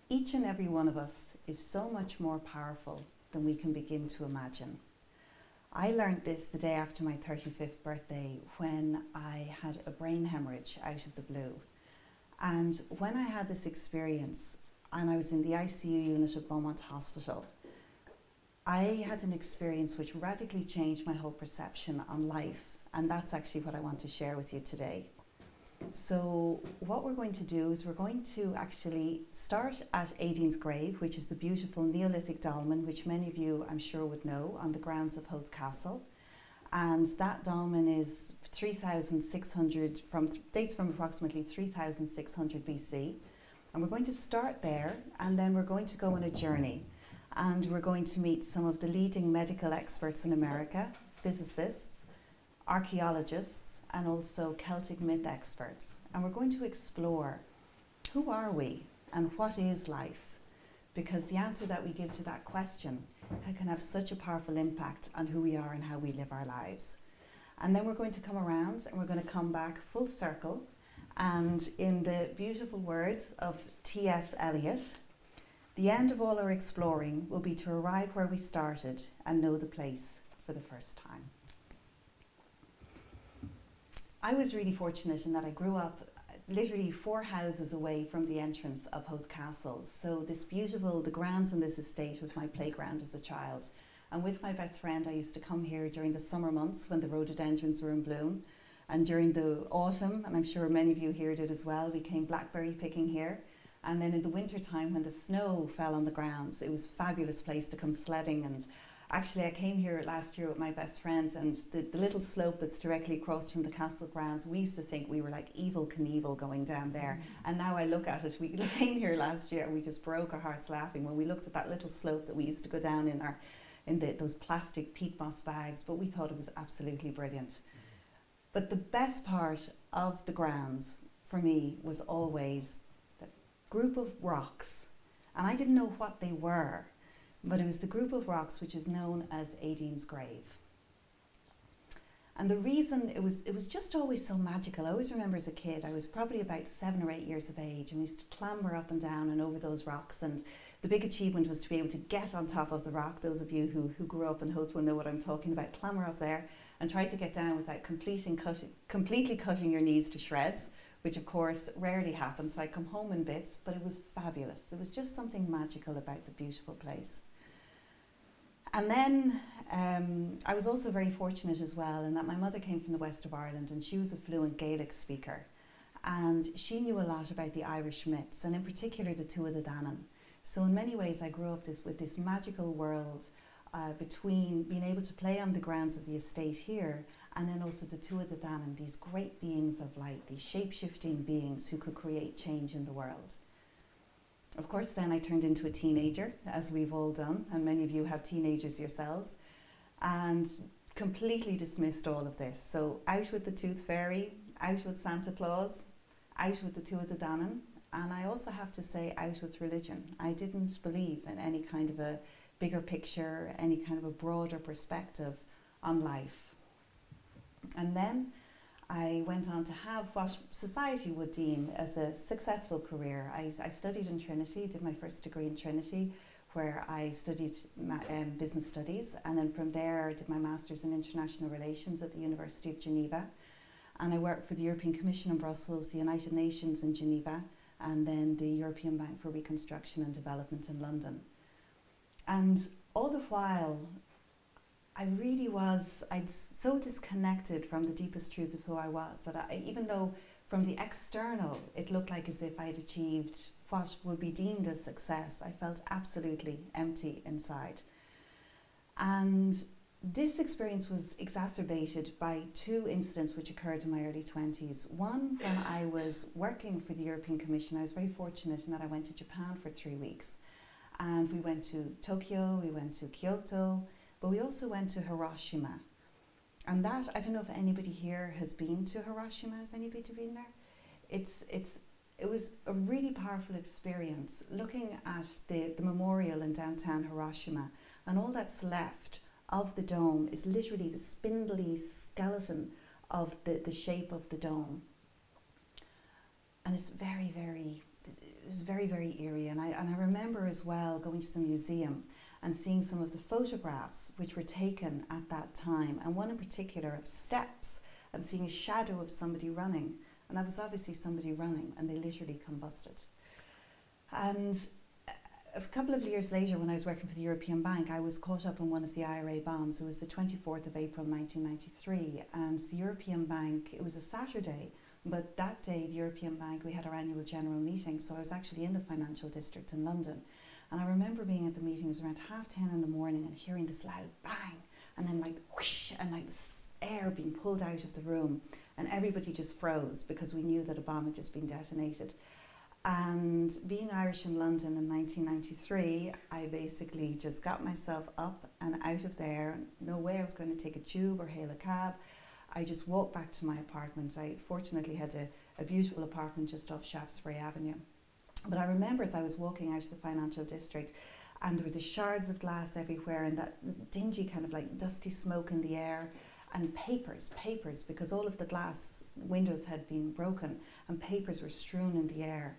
Each and every one of us is so much more powerful than we can begin to imagine. I learned this the day after my 35th birthday when I had a brain hemorrhage out of the blue. And when I had this experience, and I was in the ICU unit of Beaumont Hospital, I had an experience which radically changed my whole perception on life. And that's actually what I want to share with you today. So what we're going to do is we're going to actually start at Aideen's grave, which is the beautiful Neolithic dolmen, which many of you I'm sure would know, on the grounds of Howth Castle. And that dolmen is 3,600, dates from approximately 3,600 BC. And we're going to start there, and then we're going to go on a journey. And we're going to meet some of the leading medical experts in America, physicists, archaeologists, and also Celtic myth experts. And we're going to explore who are we and what is life? Because the answer that we give to that question can have such a powerful impact on who we are and how we live our lives. And then we're going to come around and we're going to come back full circle. And in the beautiful words of T.S. Eliot, the end of all our exploring will be to arrive where we started and know the place for the first time. I was really fortunate in that I grew up literally 4 houses away from the entrance of Howth Castle. So this beautiful, the grounds on this estate was my playground as a child. And with my best friend, I used to come here during the summer months when the rhododendrons were in bloom. And during the autumn, and I'm sure many of you here did as well, we came blackberry picking here. And then in the winter time when the snow fell on the grounds, it was a fabulous place to come sledding. And actually, I came here last year with my best friends, and the little slope that's directly across from the castle grounds, we used to think we were like Evel Knievel going down there. And now I look at it, we came here last year and we just broke our hearts laughing when we looked at that little slope that we used to go down in those plastic peat moss bags, but we thought it was absolutely brilliant. But the best part of the grounds for me was always the group of rocks, and I didn't know what they were. But it was the group of rocks which is known as Aideen's grave. And the reason it was just always so magical. I always remember as a kid, I was probably about 7 or 8 years of age, and we used to clamber up and down and over those rocks. And the big achievement was to be able to get on top of the rock. Those of you who grew up in Howth will know what I'm talking about. Clamber up there and try to get down without completely cutting your knees to shreds, which of course rarely happens. So I come home in bits, but it was fabulous. There was just something magical about the beautiful place. And then I was also very fortunate as well in that my mother came from the west of Ireland, and she was a fluent Gaelic speaker. And she knew a lot about the Irish myths, and in particular the Tuatha Dé Danann. So in many ways I grew up with this magical world between being able to play on the grounds of the estate here, and then also the Tuatha Dé Danann, these great beings of light, these shape-shifting beings who could create change in the world. Of course, then I turned into a teenager, as we've all done, and many of you have teenagers yourselves, and completely dismissed all of this. So out with the Tooth Fairy, out with Santa Claus, out with the Tuatha Dé Danann, and I also have to say out with religion. I didn't believe in any kind of a bigger picture, any kind of a broader perspective on life. And then I went on to have what society would deem as a successful career. I studied in Trinity, did my first degree in Trinity, where I studied business studies, and then from there I did my master's in international relations at the University of Geneva, and I worked for the European Commission in Brussels, the United Nations in Geneva, and then the European Bank for Reconstruction and Development in London. And all the while, I'd so disconnected from the deepest truth of who I was that even though from the external it looked like as if I'd achieved what would be deemed as success, I felt absolutely empty inside. And this experience was exacerbated by 2 incidents which occurred in my early 20s. One, when I was working for the European Commission, I was very fortunate in that I went to Japan for 3 weeks. And we went to Tokyo, we went to Kyoto, but we also went to Hiroshima. And that, I don't know if anybody here has been to Hiroshima. Has anybody been there? It was a really powerful experience looking at the memorial in downtown Hiroshima, and all that's left of the dome is literally the spindly skeleton of the shape of the dome. And it's very, very it was very, very eerie. And I remember as well going to the museum and seeing some of the photographs which were taken at that time, and one in particular of steps, and seeing a shadow of somebody running. And that was obviously somebody running, and they literally combusted. And a couple of years later, when I was working for the European Bank, I was caught up in one of the IRA bombs. It was the 24th of April 1993, and the European Bank, it was a Saturday, but that day, the European Bank, we had our annual general meeting, so I was actually in the financial district in London. And I remember being at the meeting, it was around 10:30 in the morning, and hearing this loud bang, and then like whoosh, and like this air being pulled out of the room, and everybody just froze because we knew that a bomb had just been detonated. And being Irish in London in 1993, I basically just got myself up and out of there. No way I was going to take a tube or hail a cab. I just walked back to my apartment. I fortunately had a beautiful apartment just off Shaftesbury Avenue. But I remember as I was walking out of the financial district, and there were the shards of glass everywhere, and that dingy kind of like dusty smoke in the air, and papers, because all of the glass windows had been broken, and papers were strewn in the air.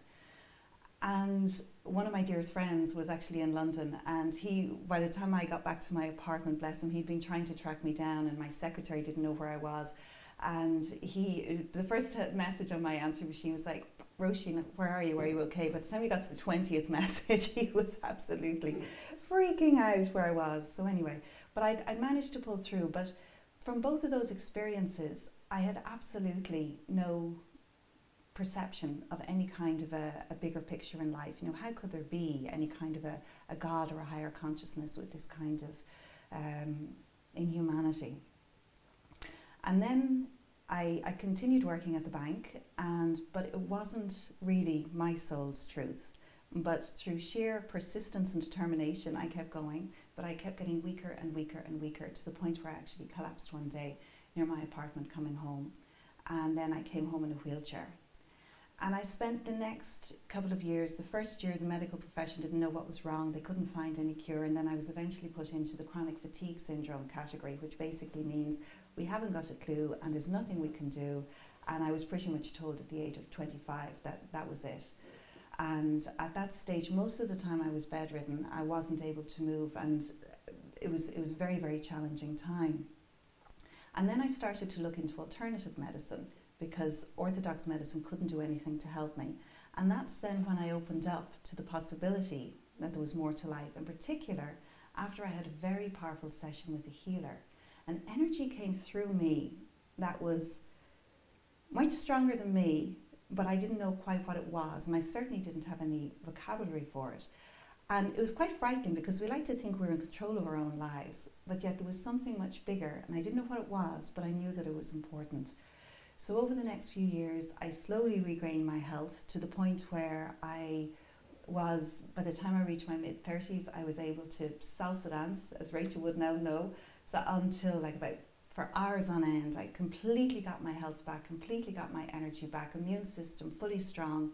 And one of my dearest friends was actually in London, and he, by the time I got back to my apartment, bless him, he'd been trying to track me down, and my secretary didn't know where I was. And the first message on my answering machine was like, Roisin, where are you? Are you okay? By the time we got to the 20th message, he was absolutely freaking out where I was. So anyway, but I managed to pull through. But from both of those experiences, I had absolutely no perception of any kind of a bigger picture in life. You know, how could there be any kind of a God or a higher consciousness with this kind of inhumanity? And then I continued working at the bank, but it wasn't really my soul's truth. But through sheer persistence and determination, I kept going, but I kept getting weaker and weaker and weaker, to the point where I actually collapsed one day near my apartment coming home. And then I came home in a wheelchair. And I spent the next couple of years, the first year the medical profession didn't know what was wrong, they couldn't find any cure, and then I was eventually put into the chronic fatigue syndrome category, which basically means we haven't got a clue and there's nothing we can do. And I was pretty much told at the age of 25 that that was it. And at that stage, most of the time I was bedridden, I wasn't able to move, and it was a very, very challenging time. And then I started to look into alternative medicine, because orthodox medicine couldn't do anything to help me. And that's then when I opened up to the possibility that there was more to life, in particular after I had a very powerful session with a healer. An energy came through me that was much stronger than me, but I didn't know quite what it was, and I certainly didn't have any vocabulary for it. And it was quite frightening, because we like to think we're in control of our own lives, but yet there was something much bigger, and I didn't know what it was, but I knew that it was important. So over the next few years, I slowly regained my health to the point where I was, by the time I reached my mid-30s, I was able to salsa dance, as Rachel would now know, so until for hours on end. I completely got my health back, completely got my energy back, immune system fully strong,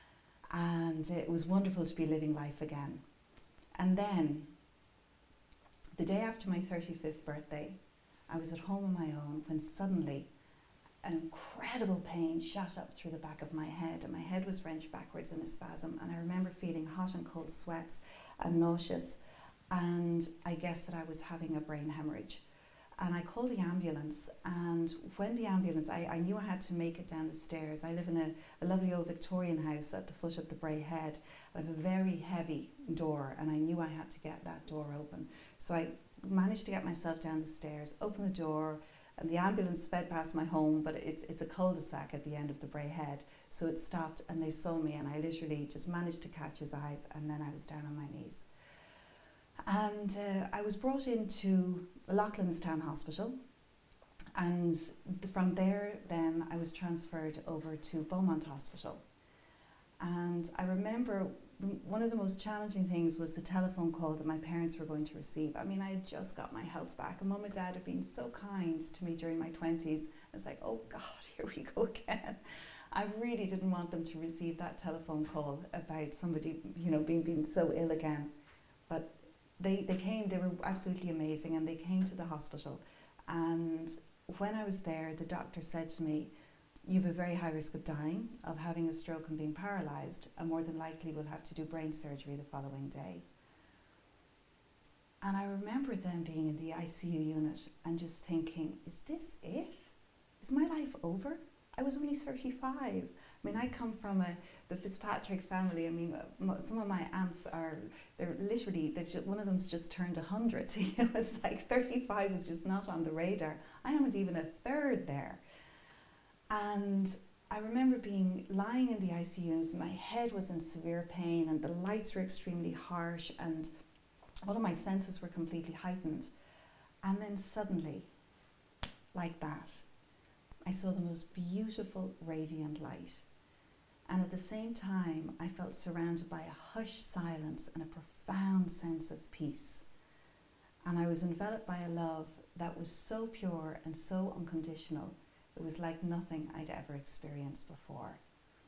and it was wonderful to be living life again. And then, the day after my 35th birthday, I was at home on my own when suddenly an incredible pain shot up through the back of my head, and my head was wrenched backwards in a spasm, and I remember feeling hot and cold sweats and nauseous, and I guessed that I was having a brain hemorrhage. And I called the ambulance, and when the ambulance, I knew I had to make it down the stairs. I live in a lovely old Victorian house at the foot of the Bray Head. I have a very heavy door, and I knew I had to get that door open. So I managed to get myself down the stairs, open the door, and the ambulance sped past my home, but it's a cul-de-sac at the end of the Bray Head. So it stopped, and they saw me, and I literally just managed to catch his eyes, and then I was down on my knees. And I was brought into Loughlinstown Hospital, and from there then I was transferred over to Beaumont Hospital. And I remember one of the most challenging things was the telephone call that my parents were going to receive. I mean, I had just got my health back, and Mum and Dad had been so kind to me during my 20s. It's like, oh God, here we go again. I really didn't want them to receive that telephone call about somebody, you know, being so ill again. But they came, they were absolutely amazing, and they came to the hospital. And when I was there, the doctor said to me, you have a very high risk of dying, of having a stroke and being paralysed, and more than likely will have to do brain surgery the following day. And I remember then being in the ICU unit and just thinking, is this it? Is my life over? I was only 35. I mean, I come from the Fitzpatrick family. I mean, some of my aunts one of them's just turned 100. You know, it's like 35 was just not on the radar. I haven't even a third there. And I remember lying in the ICU, and my head was in severe pain, and the lights were extremely harsh, and all of my senses were completely heightened. And then suddenly, like that, I saw the most beautiful radiant light. And at the same time, I felt surrounded by a hushed silence and a profound sense of peace. And I was enveloped by a love that was so pure and so unconditional. It was like nothing I'd ever experienced before.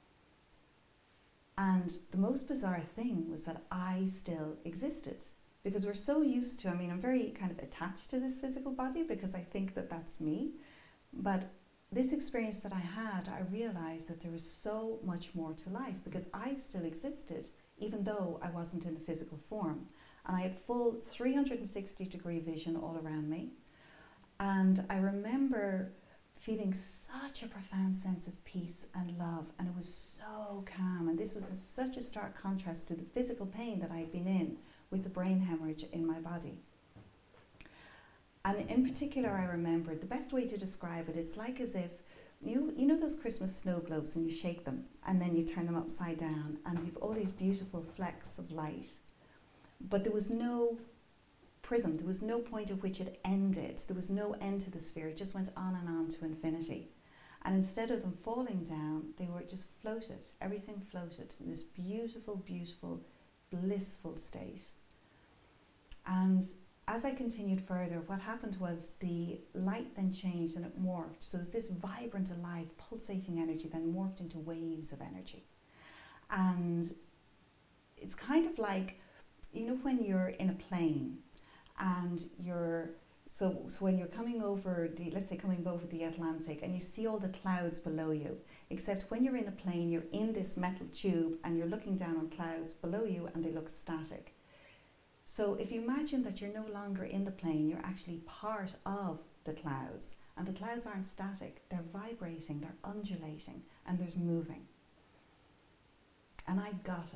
And the most bizarre thing was that I still existed. Because we're so used to, I mean, I'm very kind of attached to this physical body because I think that that's me. But this experience that I had, I realized that there was so much more to life because I still existed, even though I wasn't in a physical form. And I had full 360-degree vision all around me. And I remember feeling such a profound sense of peace and love, and it was so calm. And this was such a stark contrast to the physical pain that I had been in with the brain hemorrhage in my body. And in particular, I remember the best way to describe it, it's like as if, you know those Christmas snow globes, and you shake them and then you turn them upside down and you've all these beautiful flecks of light. But there was no prism, there was no point at which it ended, there was no end to the sphere, it just went on and on to infinity. And instead of them falling down, they were just floated, everything floated in this beautiful, beautiful, blissful state. And as I continued further, what happened was the light then changed and it morphed. So this vibrant, alive, pulsating energy then morphed into waves of energy. And it's kind of like, you know, when you're in a plane and so when you're coming over let's say coming over the Atlantic, and you see all the clouds below you, except when you're in a plane, you're in this metal tube and you're looking down on clouds below you and they look static. So if you imagine that you're no longer in the plane, you're actually part of the clouds, and the clouds aren't static, they're vibrating, they're undulating, and there's moving. And I got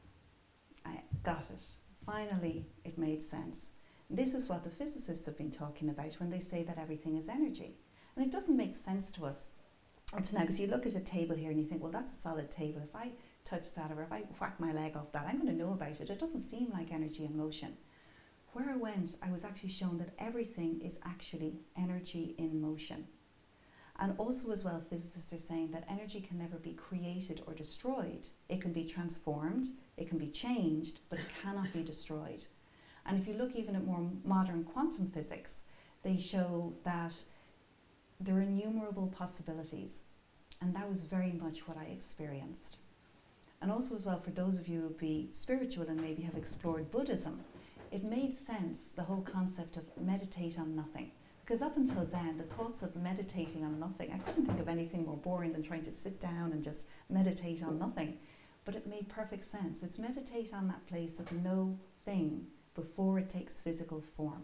it. Finally, it made sense. This is what the physicists have been talking about when they say that everything is energy. And it doesn't make sense to us up to now, because you look at a table here and you think, well, that's a solid table. If I touch that, or if I whack my leg off that, I'm going to know about it. It doesn't seem like energy in motion. Where I went, I was actually shown that everything is actually energy in motion. And also as well, physicists are saying that energy can never be created or destroyed. It can be transformed, it can be changed, but it cannot be destroyed. And if you look even at more modern quantum physics, they show that there are innumerable possibilities. And that was very much what I experienced. And also as well, for those of you who would be spiritual and maybe have explored Buddhism, it made sense, the whole concept of meditate on nothing. Because up until then, the thoughts of meditating on nothing, I couldn't think of anything more boring than trying to sit down and just meditate on nothing. But it made perfect sense. It's meditate on that place of no thing before it takes physical form.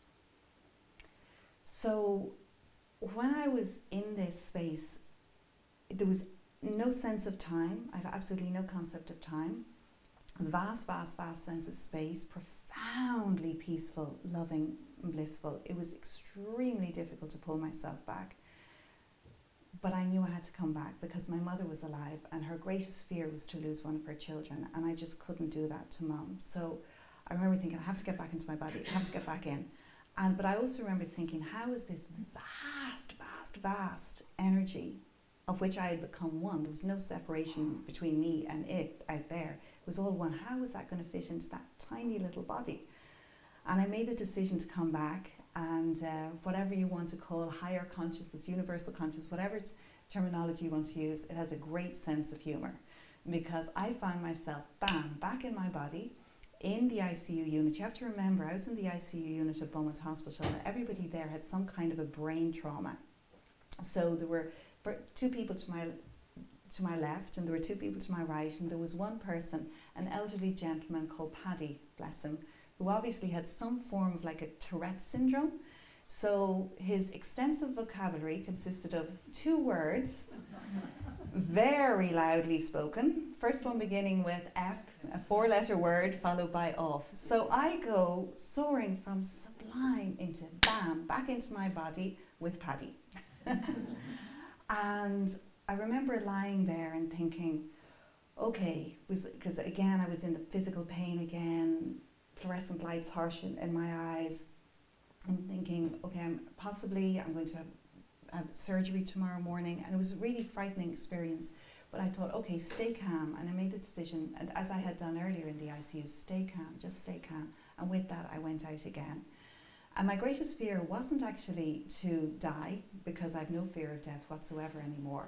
So when I was in this space, there was no sense of time. I have absolutely no concept of time. Vast, vast, vast sense of space, profoundly peaceful, loving, and blissful. It was extremely difficult to pull myself back. But I knew I had to come back because my mother was alive and her greatest fear was to lose one of her children, and I just couldn't do that to Mum. So I remember thinking, I have to get back into my body, I have to get back in. But I also remember thinking, how is this vast, vast, vast energy of which I had become one? There was no separation between me and it out there. It was all one. How was that going to fit into that tiny little body? And I made the decision to come back, and whatever you want to call higher consciousness, universal consciousness, whatever terminology you want to use, it has a great sense of humor, because I found myself, bam, back in my body, in the ICU unit. You have to remember, I was in the ICU unit at Beaumont Hospital, and everybody there had some kind of a brain trauma. So there were two people to my left, and there were two people to my right, and there was one person, an elderly gentleman called Paddy, bless him, who obviously had some form of like a Tourette syndrome. So his extensive vocabulary consisted of 2 words, very loudly spoken. First one beginning with F, a 4-letter word followed by off. So I go soaring from sublime into bam, back into my body with Paddy. And I remember lying there and thinking, okay, because again I was in the physical pain again, fluorescent lights harsh in my eyes. I'm thinking, okay, I'm going to have surgery tomorrow morning, and it was a really frightening experience. But I thought, okay, stay calm, and I made the decision, and as I had done earlier in the ICU, stay calm, just stay calm. And with that, I went out again. And my greatest fear wasn't actually to die, because I've no fear of death whatsoever anymore.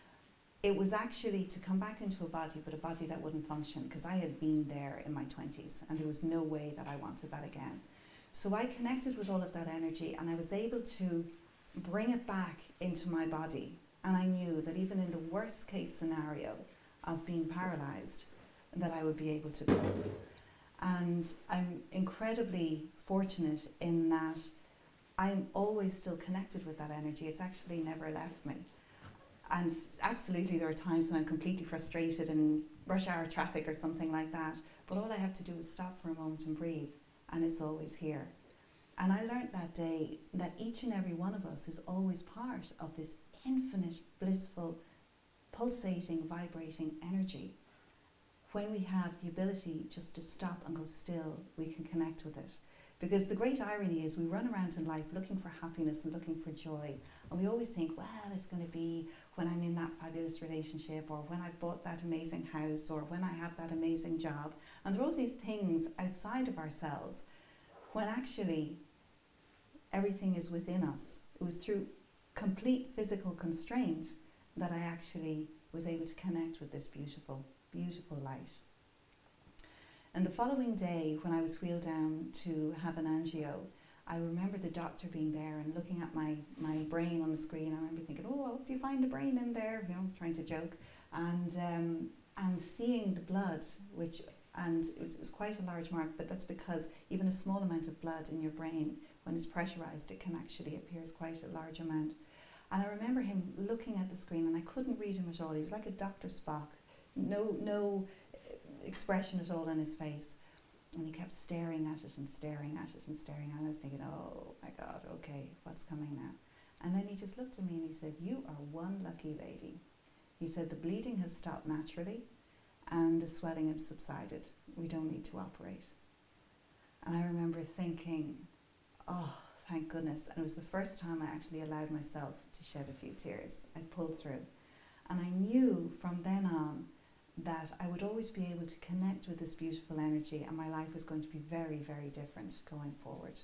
It was actually to come back into a body, but a body that wouldn't function, because I had been there in my 20s, and there was no way that I wanted that again. So I connected with all of that energy, and I was able to bring it back into my body. And I knew that even in the worst case scenario of being paralyzed, that I would be able to cope. And I'm incredibly fortunate in that I'm always still connected with that energy. It's actually never left me. And absolutely there are times when I'm completely frustrated in rush hour traffic or something like that, but all I have to do is stop for a moment and breathe, and it's always here. And I learned that day that each and every one of us is always part of this infinite, blissful, pulsating, vibrating energy. When we have the ability just to stop and go still, we can connect with it. Because the great irony is we run around in life looking for happiness and looking for joy. And we always think, well, it's going to be when I'm in that fabulous relationship, or when I've bought that amazing house, or when I have that amazing job. And there are all these things outside of ourselves, when actually everything is within us. It was through complete physical constraint that I actually was able to connect with this beautiful, beautiful light. And the following day, when I was wheeled down to have an angio, I remember the doctor being there and looking at my brain on the screen. I remember thinking, oh, I hope you find a brain in there, you know, trying to joke. And seeing the blood, and it was quite a large mark, but that's because even a small amount of blood in your brain, when it's pressurized, it can actually appear as quite a large amount. And I remember him looking at the screen, and I couldn't read him at all. He was like a Dr. Spock, no expression at all on his face. And he kept staring at it and staring at it and staring. And I was thinking, oh my God, okay, what's coming now? And then he just looked at me and he said, you are one lucky lady. He said, the bleeding has stopped naturally and the swelling has subsided. We don't need to operate. And I remember thinking, oh, thank goodness. And it was the first time I actually allowed myself to shed a few tears. I pulled through. And I knew from then on that I would always be able to connect with this beautiful energy, and my life was going to be very, very different going forward.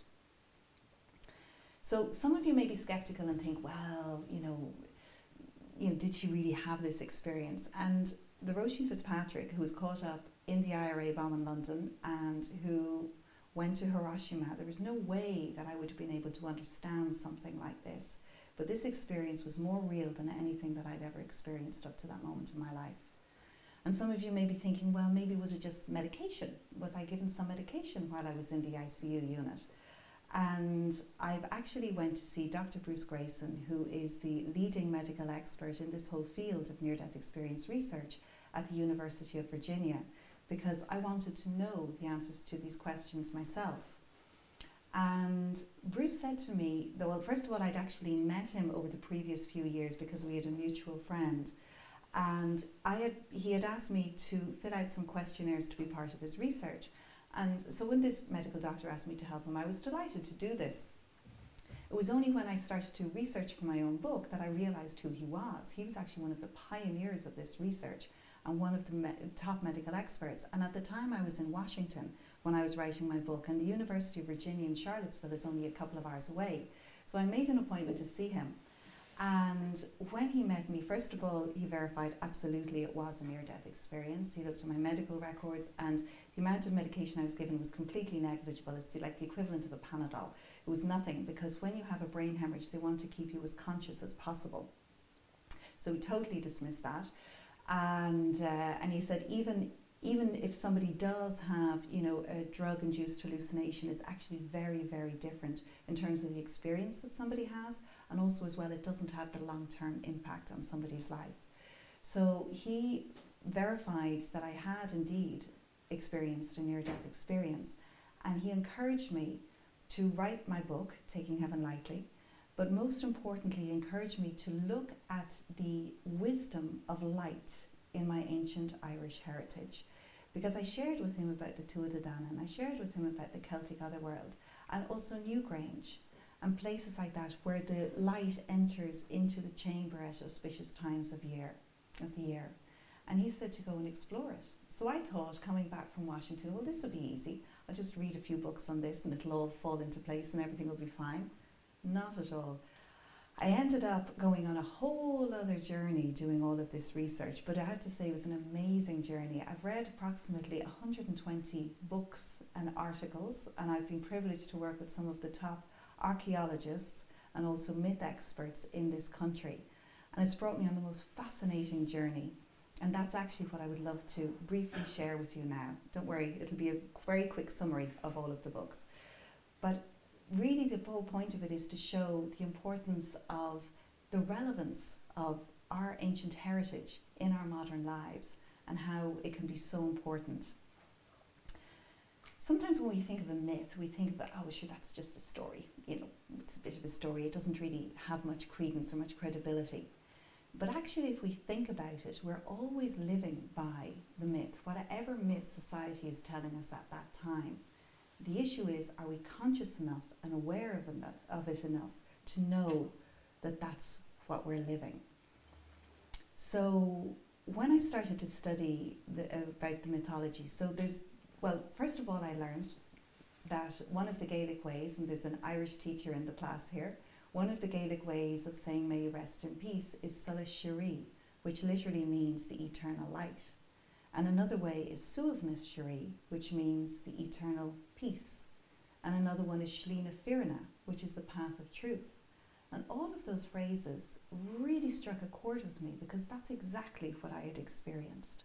So some of you may be skeptical and think, well, you know, did she really have this experience? And the Roisin Fitzpatrick, who was caught up in the IRA bomb in London and who went to Hiroshima, there was no way that I would have been able to understand something like this. But this experience was more real than anything that I'd ever experienced up to that moment in my life. And some of you may be thinking, well, maybe was it just medication? Was I given some medication while I was in the ICU unit? And I've actually went to see Dr. Bruce Grayson, who is the leading medical expert in this whole field of near-death experience research at the University of Virginia, because I wanted to know the answers to these questions myself. And Bruce said to me, well, first of all, I'd actually met him over the previous few years because we had a mutual friend. And he had asked me to fill out some questionnaires to be part of his research. And so when this medical doctor asked me to help him, I was delighted to do this. It was only when I started to research for my own book that I realized who he was. He was actually one of the pioneers of this research and one of the top medical experts. And at the time I was in Washington when I was writing my book, and the University of Virginia in Charlottesville is only a couple of hours away. So I made an appointment to see him. And when he met me, first of all, he verified absolutely it was a near-death experience. He looked at my medical records, and the amount of medication I was given was completely negligible. It's like the equivalent of a Panadol. It was nothing, because when you have a brain hemorrhage, they want to keep you as conscious as possible. So he totally dismissed that. And he said even if somebody does have, you know, a drug-induced hallucination, it's actually very, very different in terms of the experience that somebody has, and also as well, it doesn't have the long-term impact on somebody's life. So he verified that I had indeed experienced a near-death experience, and he encouraged me to write my book, Taking Heaven Lightly, but most importantly, he encouraged me to look at the wisdom of light in my ancient Irish heritage. Because I shared with him about the Tuatha Dé Danann, I shared with him about the Celtic Otherworld, and also Newgrange, and places like that where the light enters into the chamber at auspicious times of the year. And he said to go and explore it. So I thought, coming back from Washington, well, this will be easy. I'll just read a few books on this and it'll all fall into place and everything will be fine. Not at all. I ended up going on a whole other journey doing all of this research, but I have to say it was an amazing journey. I've read approximately 120 books and articles, and I've been privileged to work with some of the top archaeologists and also myth experts in this country. And it's brought me on the most fascinating journey. And that's actually what I would love to briefly share with you now. Don't worry, it'll be a very quick summary of all of the books. But really the whole point of it is to show the importance of the relevance of our ancient heritage in our modern lives and how it can be so important. Sometimes when we think of a myth, we think about, oh, sure, that's just a story. You know, it's a bit of a story. It doesn't really have much credence or much credibility. But actually, if we think about it, we're always living by the myth, whatever myth society is telling us at that time. The issue is, are we conscious enough and aware of it enough to know that that's what we're living? So when I started to study about the mythology, well, first of all, I learned that one of the Gaelic ways, and there's an Irish teacher in the class here, one of the Gaelic ways of saying may you rest in peace is Sulla Shiri, which literally means the eternal light. And another way is Suavnas Shiri, which means the eternal peace. And another one is Shlina Firna, which is the path of truth. And all of those phrases really struck a chord with me because that's exactly what I had experienced.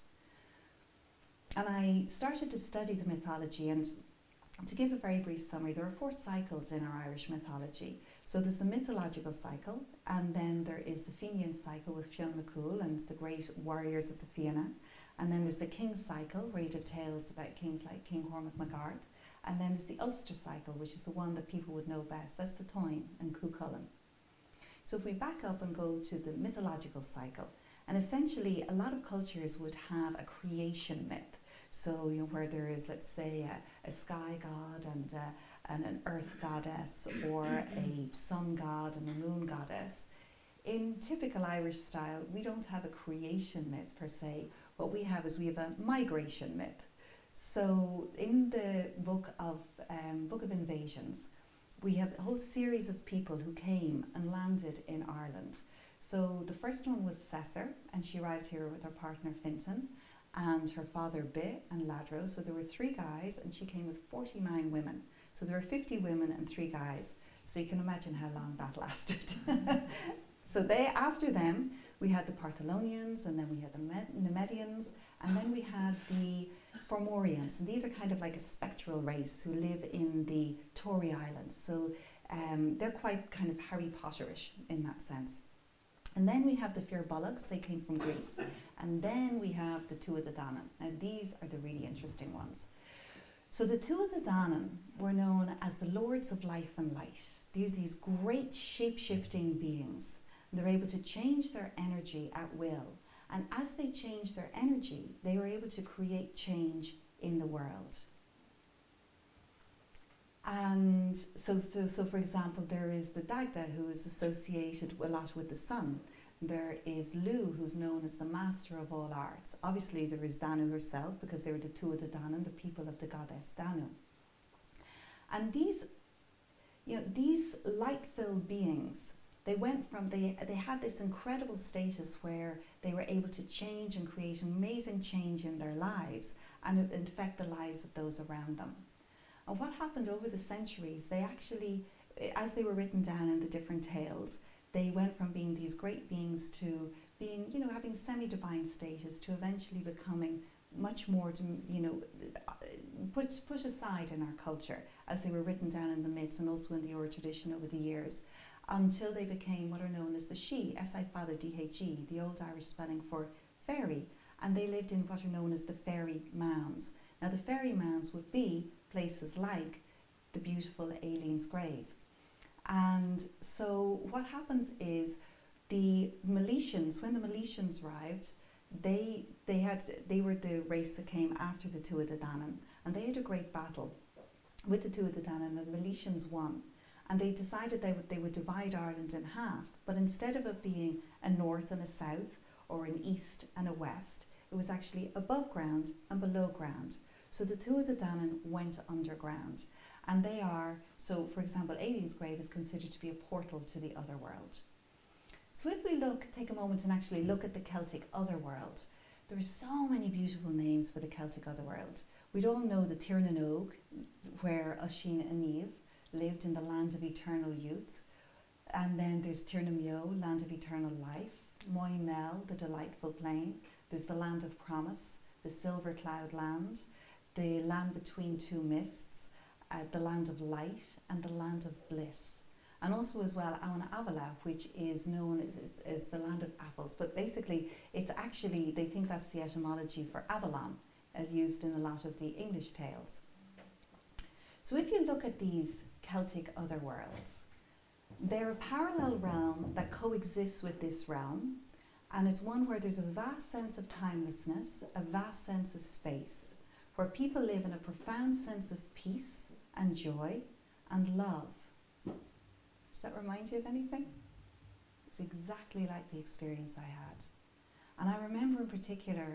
And I started to study the mythology, and to give a very brief summary, there are 4 cycles in our Irish mythology. So there's the mythological cycle, and then there is the Fenian cycle with Fionn McCool and the great warriors of the Fianna. And then there's the King cycle, where you have tales about kings like King Cormac MacArt. And then there's the Ulster cycle, which is the one that people would know best. That's the Táin and Cuchulainn. So if we back up and go to the mythological cycle, and essentially a lot of cultures would have a creation myth. So, you know, where there is, let's say, a sky god and an earth goddess, or a sun god and a moon goddess. In typical Irish style, we don't have a creation myth per se. What we have is we have a migration myth. So in the Book of Invasions, we have a whole series of people who came and landed in Ireland. So the first one was Cessar, and she arrived here with her partner Fintan and her father Bi and Ladro. So there were 3 guys, and she came with 49 women. So there were 50 women and 3 guys. So you can imagine how long that lasted. So after them, we had the Partholonians, and then we had the Nemedians, and then we had the Fomorians. And these are kind of like a spectral race who live in the Tory Islands. So they're quite kind of Harry Potterish in that sense. And then we have the Firbolgs, they came from Greece. And then we have the Tuatha Dé Danann. Now these are the really interesting ones. So the Tuatha Dé Danann were known as the Lords of Life and Light. These great shape-shifting beings. And they're able to change their energy at will. And as they changed their energy, they were able to create change in the world. And so for example, there is the Dagda, who is associated a lot with the sun. There is Lu, who's known as the master of all arts. Obviously, there is Danu herself, because they were the Tuatha Dé Danann, the people of the goddess Danu. And these light-filled beings, they had this incredible status where they were able to change and create amazing change in their lives and affect the lives of those around them. And what happened over the centuries, they actually, as they were written down in the different tales, they went from being these great beings to being, you know, having semi-divine status to eventually becoming much more, you know, put aside in our culture as they were written down in the myths and also in the oral tradition over the years, until they became what are known as the Sidhe, S-I-F-A-D-H-E, the old Irish spelling for fairy, and they lived in what are known as the fairy mounds. Now the fairy mounds would be places like the beautiful Aileen's grave. And so what happens is the Milesians, when the Milesians arrived, they were the race that came after the Tuatha Dé Danann, and they had a great battle with the Tuatha Dé Danann, and the Milesians won. And they decided they would divide Ireland in half, but instead of it being a north and a south, or an east and a west, it was actually above ground and below ground. So the Tuatha Dé Danann went underground. And they are, so for example, Aileen's grave is considered to be a portal to the other world. So if we take a moment and actually look at the Celtic otherworld, there are so many beautiful names for the Celtic otherworld. We'd all know the Tir na nÓg, where Oisín Aníomh lived in the land of eternal youth. And then there's Tir na Meo, land of eternal life. Moy Mel, the delightful plain. There's the land of promise, the silver cloud land, the land between two mists, the land of light, and the land of bliss. And also as well, Aon Avala, which is known as the land of apples. But basically, it's actually, they think that's the etymology for Avalon, used in a lot of the English tales. So if you look at these Celtic otherworlds, they're a parallel realm that coexists with this realm, and it's one where there's a vast sense of timelessness, a vast sense of space, where people live in a profound sense of peace and joy and love. Does that remind you of anything? It's exactly like the experience I had. And I remember in particular,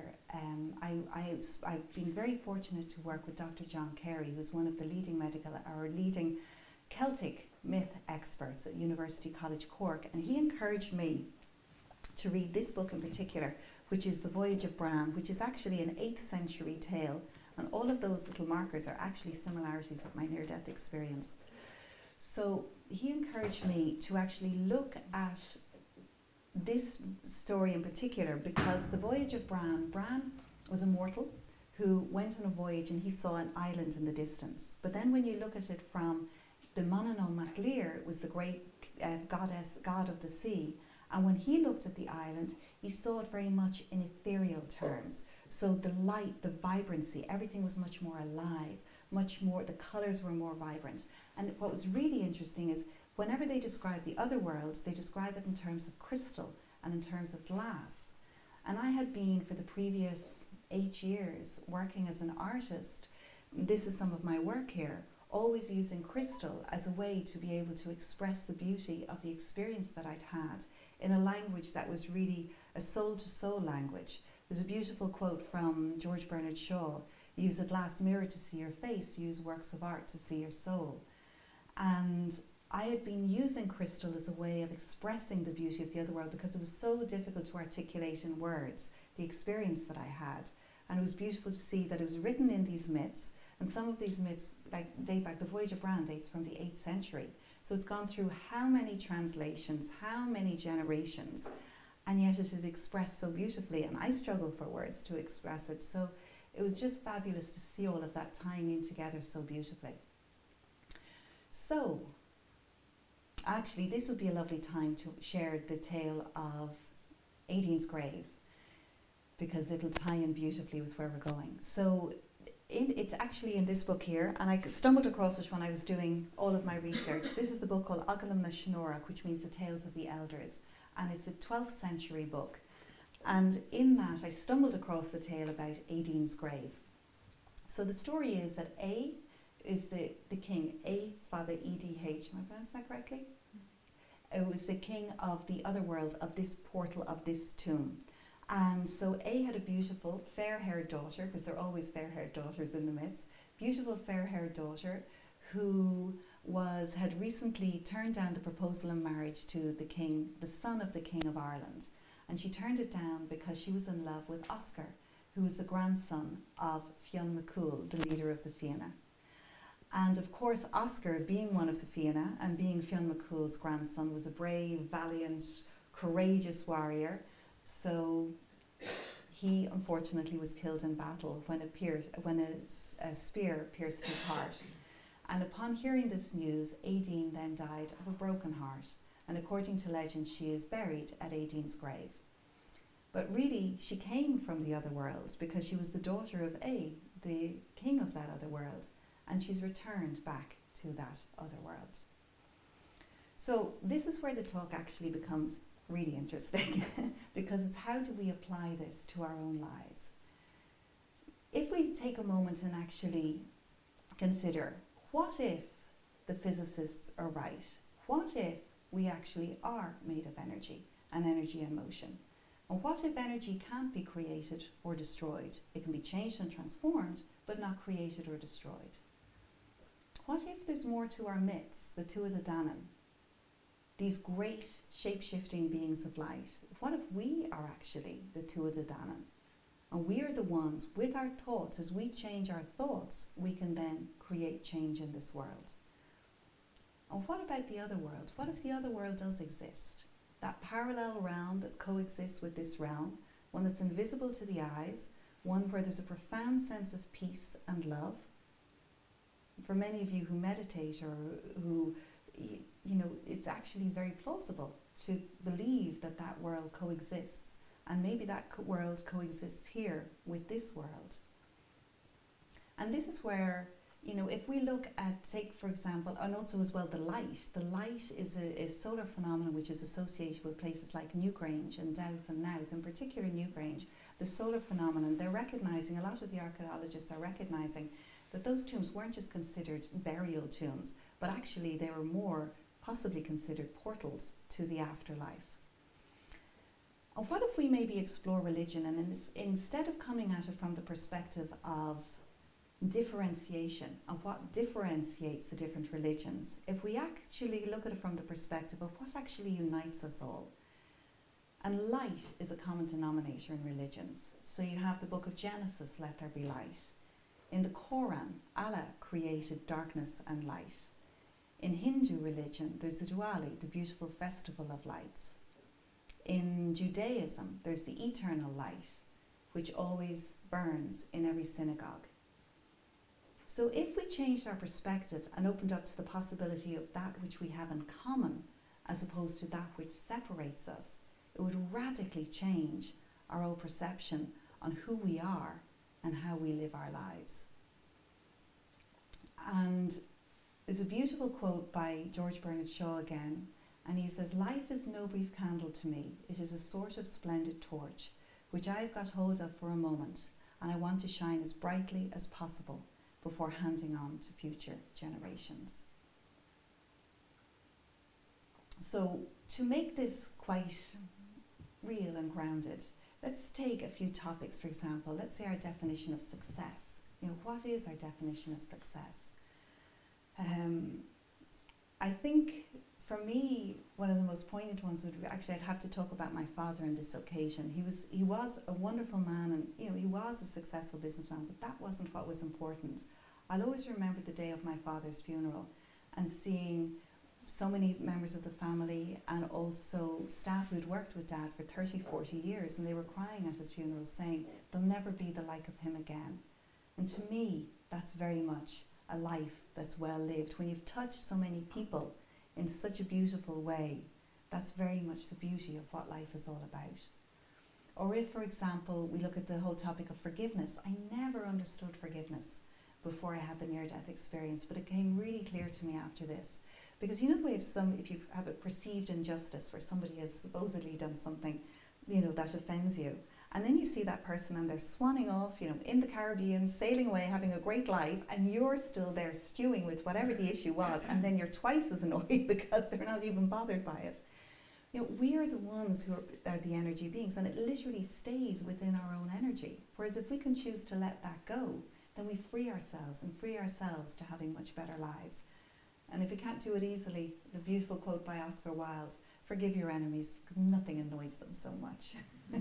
I've been very fortunate to work with Dr. John Carey, who's one of the leading Celtic myth experts at University College Cork, and he encouraged me to read this book in particular, which is The Voyage of Bran, which is actually an 8th century tale, and all of those little markers are actually similarities with my near-death experience. So he encouraged me to actually look at this story in particular because the Voyage of Bran was a mortal who went on a voyage and he saw an island in the distance. But then when you look at it from the Manannán mac Lir, was the great god of the sea, and when he looked at the island, he saw it very much in ethereal terms. So the light, the vibrancy, everything was much more alive, much more, the colours were more vibrant. And what was really interesting is whenever they describe the other worlds, they describe it in terms of crystal and in terms of glass. And I had been for the previous 8 years working as an artist, this is some of my work here, always using crystal as a way to be able to express the beauty of the experience that I'd had in a language that was really a soul-to-soul language. There's a beautiful quote from George Bernard Shaw, use a glass mirror to see your face, use works of art to see your soul. And I had been using crystal as a way of expressing the beauty of the other world because it was so difficult to articulate in words, the experience that I had. And it was beautiful to see that it was written in these myths, and some of these myths date back, the Voyage of Bran dates from the 8th century. So it's gone through how many translations, how many generations, and yet it is expressed so beautifully, and I struggle for words to express it. So it was just fabulous to see all of that tying in together so beautifully. So, actually this would be a lovely time to share the tale of Aileen's grave, because it'll tie in beautifully with where we're going. So it's actually in this book here, and I stumbled across it when I was doing all of my research. This is the book called Oghalam na Shnóracha, which means the Tales of the Elders, and it's a 12th century book. And in that I stumbled across the tale about Aileen's grave. So the story is that A is the king, A, Father E-D-H, am I pronouncing that correctly? It was the king of the other world, of this portal, of this tomb. And so A had a beautiful fair-haired daughter, because there are always fair-haired daughters in the myths, beautiful fair-haired daughter who had recently turned down the proposal in marriage to the king, the son of the King of Ireland. And she turned it down because she was in love with Oscar, who was the grandson of Fionn McCool, the leader of the Fianna. And of course, Oscar, being one of the Fianna and being Fionn McCool's grandson, was a brave, valiant, courageous warrior, So he unfortunately was killed in battle when a spear pierced his heart. And upon hearing this news, Aideen then died of a broken heart. And according to legend, she is buried at Aideen's grave. But really, she came from the other world because she was the daughter of A, the king of that other world. And she's returned back to that other world. So this is where the talk actually becomes really interesting because it's how do we apply this to our own lives? If we take a moment and actually consider, what if the physicists are right? What if we actually are made of energy and energy and motion? And what if energy can't be created or destroyed? It can be changed and transformed, but not created or destroyed. What if there's more to our myths, the Tuatha Dé Danann, these great shape-shifting beings of light? What if we are actually the Tuatha Dé Danann? And we are the ones, with our thoughts, as we change our thoughts, we can then create change in this world. And what about the other world? What if the other world does exist? That parallel realm that coexists with this realm, one that's invisible to the eyes, one where there's a profound sense of peace and love. For many of you who meditate or who, it's actually very plausible to believe that that world coexists. And maybe that world coexists here with this world. And this is where, if we look at, take for example, and also as well the light is a solar phenomenon which is associated with places like Newgrange and Douth and Nouth, in particular Newgrange, the solar phenomenon, they're recognizing, a lot of the archaeologists are recognizing that those tombs weren't just considered burial tombs, but actually they were more possibly considered portals to the afterlife. And what if we maybe explore religion and instead of coming at it from the perspective of differentiation and what differentiates the different religions, if we actually look at it from the perspective of what actually unites us all. And light is a common denominator in religions. So you have the book of Genesis, let there be light. In the Quran, Allah created darkness and light. In Hindu religion, there's the Diwali, the beautiful festival of lights. In Judaism, there's the eternal light, which always burns in every synagogue. So if we changed our perspective and opened up to the possibility of that which we have in common, as opposed to that which separates us, it would radically change our whole perception on who we are and how we live our lives. And there's a beautiful quote by George Bernard Shaw again, and he says, "Life is no brief candle to me. It is a sort of splendid torch, which I have got hold of for a moment, and I want to shine as brightly as possible before handing on to future generations." So to make this quite real and grounded, let's take a few topics, for example. Let's say our definition of success. What is our definition of success? I think for me, one of the most poignant ones would be, actually I'd have to talk about my father on this occasion. He was a wonderful man, and he was a successful businessman, but that wasn't what was important. I'll always remember the day of my father's funeral and seeing so many members of the family and also staff who'd worked with Dad for 30, 40 years, and they were crying at his funeral saying, "There'll never be the like of him again." And to me, that's very much a life that's well lived. When you've touched so many people in such a beautiful way, that's very much the beauty of what life is all about. Or if, for example, we look at the whole topic of forgiveness, I never understood forgiveness before I had the near-death experience, but it became really clear to me after this. Because the way if you have a perceived injustice where somebody has supposedly done something, that offends you, and then you see that person and they're swanning off, in the Caribbean, sailing away, having a great life, and you're still there stewing with whatever the issue was, and then you're twice as annoyed because they're not even bothered by it. We are the ones who are the energy beings, and it literally stays within our own energy. Whereas if we can choose to let that go, then we free ourselves to having much better lives. And if we can't do it easily, the beautiful quote by Oscar Wilde, "Forgive your enemies, nothing annoys them so much."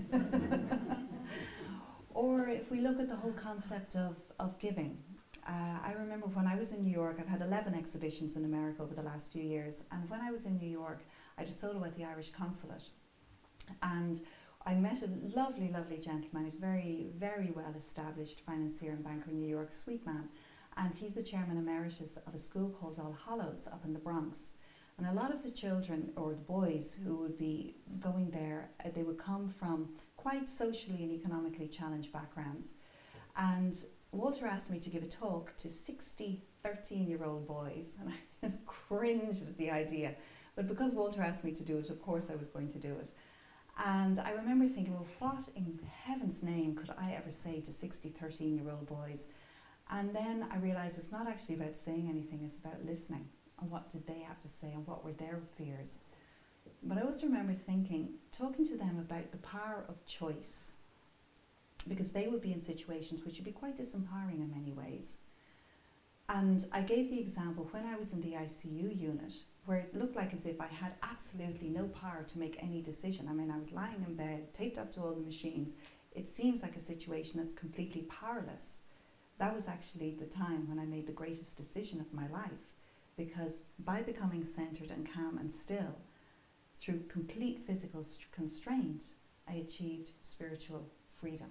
Or if we look at the whole concept of giving. I remember when I was in New York, I've had 11 exhibitions in America over the last few years, and when I was in New York, I did a solo at the Irish Consulate. And I met a lovely, lovely gentleman who's very, very well established financier and banker in New York, a sweet man. And he's the chairman emeritus of a school called All Hallows up in the Bronx. And a lot of the children, or the boys who would be going there, they would come from quite socially and economically challenged backgrounds. And Walter asked me to give a talk to 60 13-year-old boys, and I just cringed at the idea. But because Walter asked me to do it, of course I was going to do it. And I remember thinking, well, what in heaven's name could I ever say to 60 13-year-old boys? And then I realised it's not actually about saying anything, it's about listening. And what did they have to say, and what were their fears? But I also remember thinking, talking to them about the power of choice, because they would be in situations which would be quite disempowering in many ways. And I gave the example when I was in the ICU unit, where it looked like as if I had absolutely no power to make any decision. I mean, I was lying in bed, taped up to all the machines. It seems like a situation that's completely powerless. That was actually the time when I made the greatest decision of my life, because by becoming centered and calm and still, through complete physical constraint, I achieved spiritual freedom.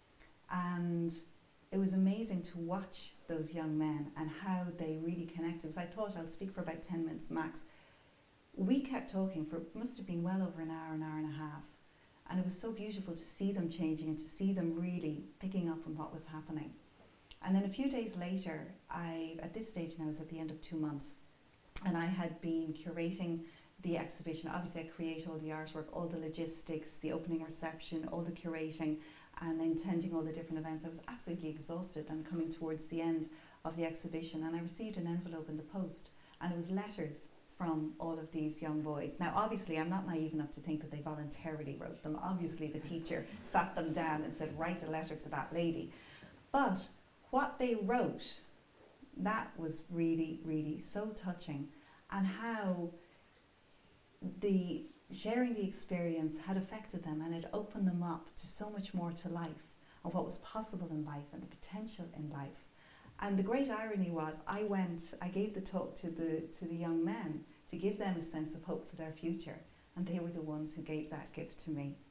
And it was amazing to watch those young men and how they really connected. Because I thought I'll speak for about 10 minutes max. We kept talking for, it must have been well over an hour and a half. And it was so beautiful to see them changing and to see them really picking up on what was happening. And then a few days later, at this stage now, I was at the end of 2 months, and I had been curating the exhibition. Obviously I create all the artwork, all the logistics, the opening reception, all the curating, and then attending all the different events. I was absolutely exhausted and coming towards the end of the exhibition, and I received an envelope in the post, and it was letters from all of these young boys. Now obviously I'm not naive enough to think that they voluntarily wrote them. Obviously the teacher sat them down and said, write a letter to that lady. But what they wrote, that was really, really so touching, and how the sharing the experience had affected them and had opened them up to so much more to life and what was possible in life and the potential in life. And the great irony was I gave the talk to the young men to give them a sense of hope for their future, and they were the ones who gave that gift to me.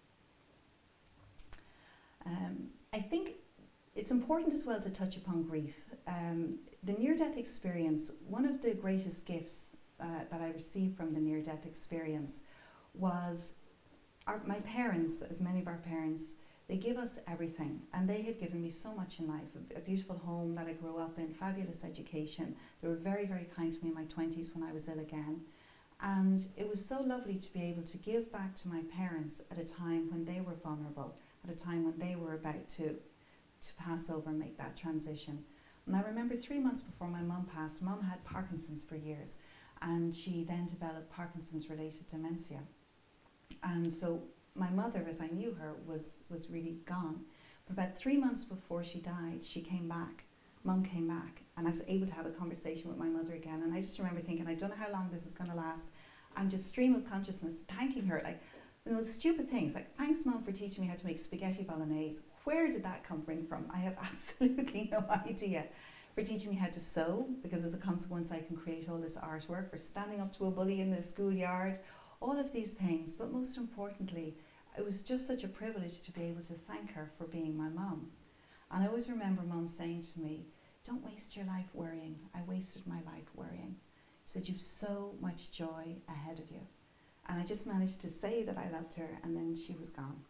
I think it's important as well to touch upon grief. The near-death experience, one of the greatest gifts that I received from the near-death experience was my parents, as many of our parents, they give us everything, and they had given me so much in life, a beautiful home that I grew up in, fabulous education. They were very, very kind to me in my 20s when I was ill again. And it was so lovely to be able to give back to my parents at a time when they were vulnerable, at a time when they were about to pass over and make that transition. And I remember 3 months before my mum passed, Mum had Parkinson's for years, and she then developed Parkinson's-related dementia. And so my mother, as I knew her, was really gone. But about 3 months before she died, she came back. Mum came back, and I was able to have a conversation with my mother again. And I just remember thinking, I don't know how long this is going to last. And just stream of consciousness, thanking her, like the most stupid things, like, thanks Mum for teaching me how to make spaghetti bolognese. Where did that come from? I have absolutely no idea. For teaching me how to sew, because as a consequence I can create all this artwork, for standing up to a bully in the schoolyard, all of these things. But most importantly, it was just such a privilege to be able to thank her for being my mum. And I always remember Mum saying to me, don't waste your life worrying. I wasted my life worrying. She said, you've so much joy ahead of you. And I just managed to say that I loved her, and then she was gone.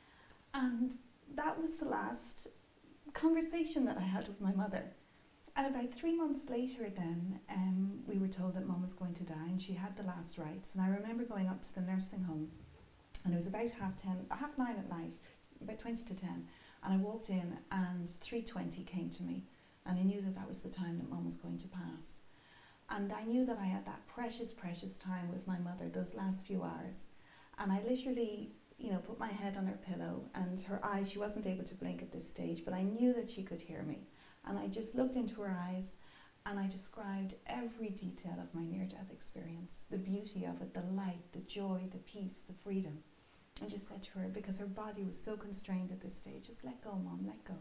And that was the last conversation that I had with my mother. And about 3 months later then, we were told that Mum was going to die, and she had the last rites. And I remember going up to the nursing home, and it was about 9:30 at night, about 20 to 10. And I walked in, and 3:20 came to me, and I knew that that was the time that Mum was going to pass. And I knew that I had that precious, precious time with my mother, those last few hours. And I literally, put my head on her pillow, and her eyes, she wasn't able to blink at this stage, but I knew that she could hear me. And I just looked into her eyes, and I described every detail of my near-death experience, the beauty of it, the light, the joy, the peace, the freedom. I just said to her, because her body was so constrained at this stage, just let go, Mum, let go.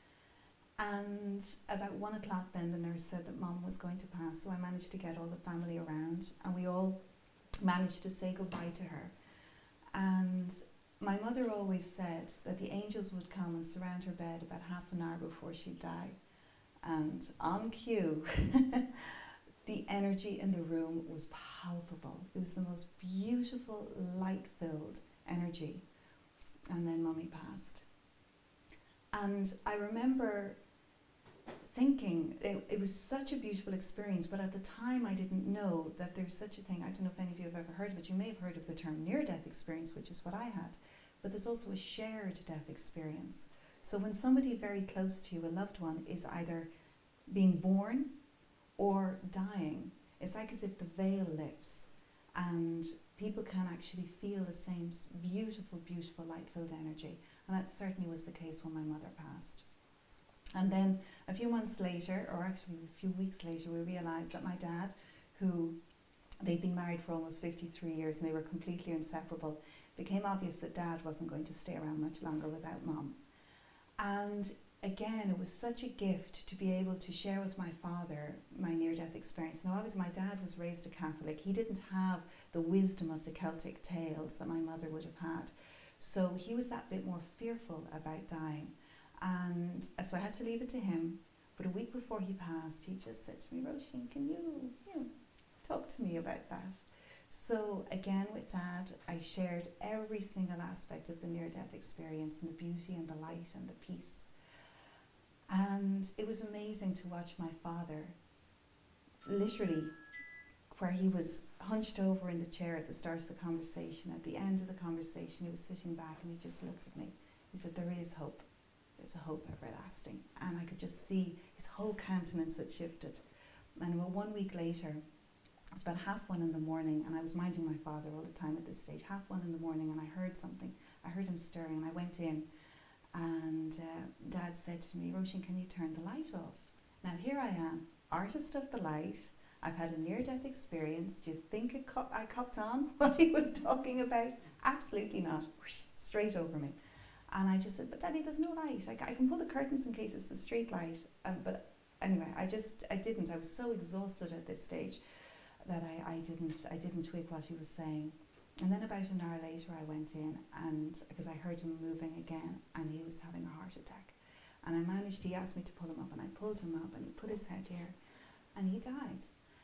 And about 1 o'clock then, the nurse said that Mum was going to pass, so I managed to get all the family around, and we all managed to say goodbye to her. And my mother always said that the angels would come and surround her bed about half an hour before she'd die. And on cue, the energy in the room was palpable. It was the most beautiful, light-filled energy. And then Mummy passed. And I remember thinking, it was such a beautiful experience, but at the time I didn't know that there's such a thing. I don't know if any of you have ever heard of it. You may have heard of the term near-death experience, which is what I had, but there's also a shared death experience. So when somebody very close to you, a loved one, is either being born or dying, it's like as if the veil lifts and people can actually feel the same beautiful, beautiful light-filled energy. And that certainly was the case when my mother passed. And then a few months later, or actually a few weeks later, we realised that my dad, who they'd been married for almost 53 years and they were completely inseparable, it became obvious that Dad wasn't going to stay around much longer without Mum. And again, it was such a gift to be able to share with my father my near-death experience. Now obviously my dad was raised a Catholic. He didn't have the wisdom of the Celtic tales that my mother would have had. So he was that bit more fearful about dying. And so I had to leave it to him. But a week before he passed, he just said to me, Roisin, can you talk to me about that? So again, with Dad, I shared every single aspect of the near-death experience and the beauty and the light and the peace. And it was amazing to watch my father, literally, where he was hunched over in the chair at the start of the conversation. At the end of the conversation, he was sitting back and he just looked at me. He said, there is hope. There's a hope everlasting. And I could just see his whole countenance had shifted. And about 1 week later, it was about 1:30 in the morning, and I was minding my father all the time at this stage. 1:30 in the morning, and I heard something. I heard him stirring, and I went in, and Dad said to me, Roisin, can you turn the light off? Now here I am, artist of the light. I've had a near-death experience. Do you think I copped on what he was talking about? Absolutely not. Whoosh, straight over me. And I just said, but Daddy, there's no light. I can pull the curtains in case it's the street light. But anyway, I didn't. I was so exhausted at this stage that I didn't twig what he was saying. And then about an hour later I went in, and because I heard him moving again, and he was having a heart attack. And he asked me to pull him up, and I pulled him up, and he put his head here, and he died.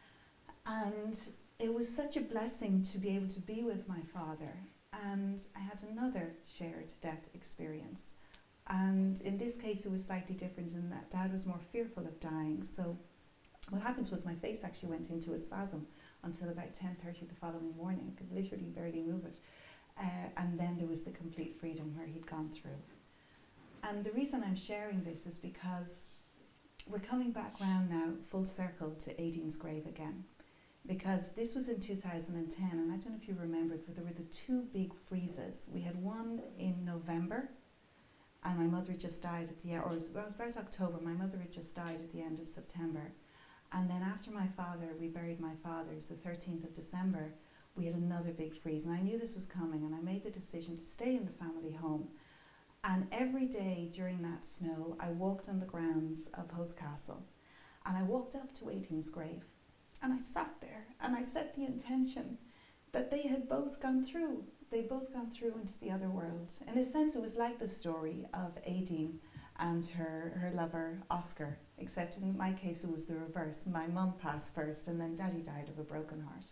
And it was such a blessing to be able to be with my father. And I had another shared death experience. And in this case, it was slightly different in that Dad was more fearful of dying. So what happened was my face actually went into a spasm until about 10:30 the following morning. I could literally barely move it. And then there was the complete freedom where he'd gone through. And the reason I'm sharing this is because we're coming back round now, full circle, to Aideen's grave again. Because this was in 2010, and I don't know if you remembered, but there were the two big freezes. We had one in November, and my mother had just died at the end, or it was about October. My mother had just died at the end of September. And then after we buried my father, it was the 13th of December, we had another big freeze. And I knew this was coming, and I made the decision to stay in the family home. And every day during that snow, I walked on the grounds of Howth Castle, and I walked up to Aideen's grave. And I sat there and I set the intention that they had both gone through. They'd both gone through into the other world. In a sense, it was like the story of Aideen and her lover, Oscar, except in my case, it was the reverse. My mum passed first, and then Daddy died of a broken heart.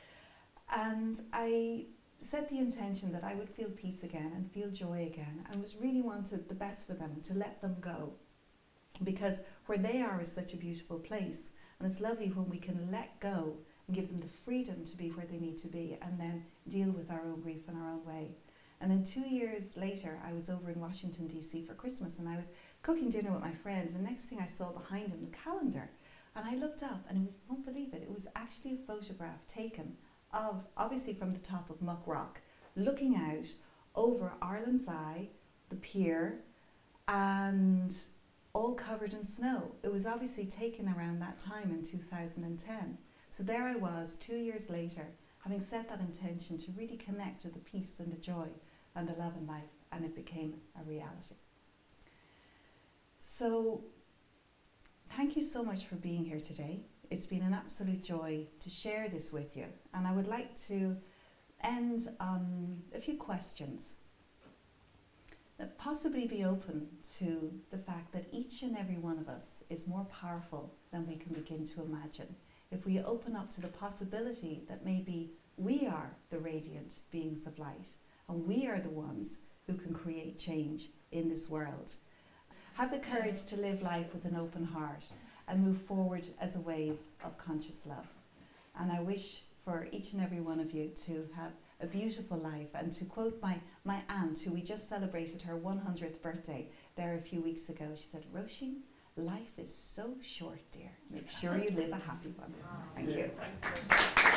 And I set the intention that I would feel peace again and feel joy again, and was really wanted the best for them, to let them go. Because where they are is such a beautiful place. And it's lovely when we can let go and give them the freedom to be where they need to be, and then deal with our own grief in our own way. And then 2 years later, I was over in Washington, D.C. for Christmas, and I was cooking dinner with my friends, and next thing I saw behind him, the calendar. And I looked up, and you won't believe it, it was actually a photograph taken of, obviously from the top of Muck Rock, looking out over Ireland's Eye, the pier, and all covered in snow. It was obviously taken around that time in 2010. So there I was 2 years later, having set that intention to really connect with the peace and the joy and the love in life, and it became a reality. So thank you so much for being here today. It's been an absolute joy to share this with you, and I would like to end on a few questions. possibly be open to the fact that each and every one of us is more powerful than we can begin to imagine. If we open up to the possibility that maybe we are the radiant beings of light and we are the ones who can create change in this world. Have the courage to live life with an open heart and move forward as a wave of conscious love. And I wish for each and every one of you to have a beautiful life. And to quote my aunt, who we just celebrated her 100th birthday there a few weeks ago, she said, "Roisin, life is so short, dear. Make sure you live a happy one." Thank you.